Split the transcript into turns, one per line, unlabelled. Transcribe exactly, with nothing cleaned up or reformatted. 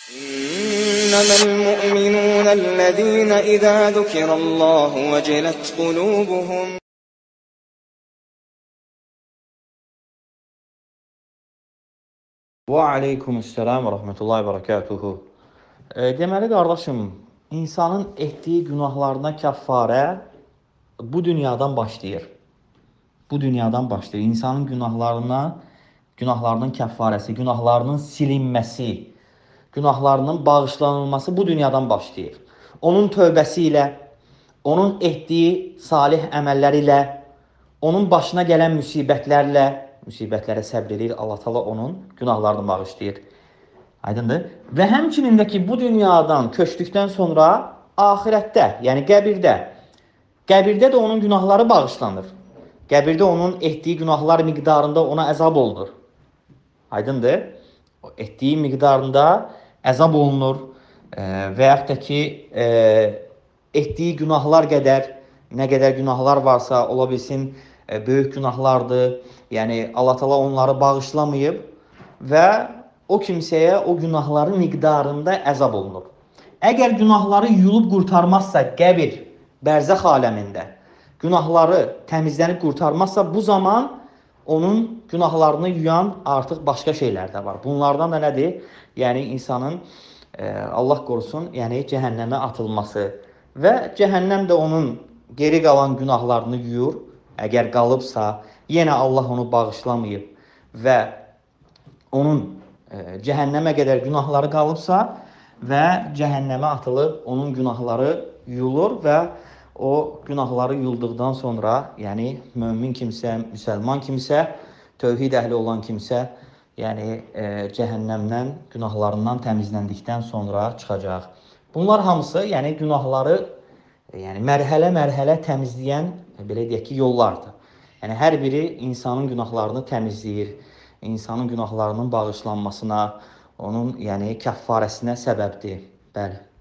إنما المؤمنون الذين إذا ذكر الله وجلت قلوبهم.
Və aleykumussalam və rahmetullahi və barakatuhu. E, deməli, qardaşım, insanın etdiyi günahlarına kəffarə bu dünyadan başlayır. Bu dünyadan başlayır. İnsanın günahlarına, günahlarının kəffarəsi, günahlarının silinməsi, günahlarının bağışlanılması bu dünyadan başlayır. Onun tövbəsi ilə, onun etdiyi salih əməlləri ilə, onun başına gələn müsibətlərlə, müsibətlərə səbr edir, Allah Taala onun günahlarını bağışlayır. Aydındır? Və həmçinin də ki, bu dünyadan köçdükdən sonra axirətdə, yəni qəbirdə, qəbirdə də onun günahları bağışlanır. Qəbirdə onun etdiyi günahlar miqdarında ona əzab olunur. Aydındır? O etdiyi miqdarında əzab olunur e, və yaxud da ki, e, etdiyi günahlar qədər, nə qədər günahlar varsa, ola bilsin, e, böyük günahlardır. Yəni, Allah Taala onları bağışlamayıb və o kimsəyə o günahların miqdarında əzab olunur. Əgər günahları yulub qurtarmazsa qəbir, bərzəx aləmində, günahları təmizlənib qurtarmazsa, bu zaman onun günahlarını yuyan artıq başqa şeylər də var. Bunlardan da nədir? Yəni, insanın, e, Allah qorusun, yəni cəhənnəmə atılması və cəhənnəm də onun geri qalan günahlarını yuyur. Əgər qalıbsa, yenə Allah onu bağışlamayıb və onun e, cəhənnəmə qədər günahları qalıbsa və cəhənnəmə atılıb onun günahları yuyulur və o günahları yuyulduqdan sonra, yəni mömin kimsə, müsəlman kimsə, tövhid əhli olan kimsə, yəni e, cəhənnəmdən, günahlarından təmizləndikdən sonra çıxacaq. Bunlar hamısı, yəni günahları yəni mərhələ-mərhələ təmizləyən, belə deyək ki, yollardır. Yəni hər biri insanın günahlarını təmizləyir, insanın günahlarının bağışlanmasına, onun yəni kəffarəsinə səbəbdir. Bəli.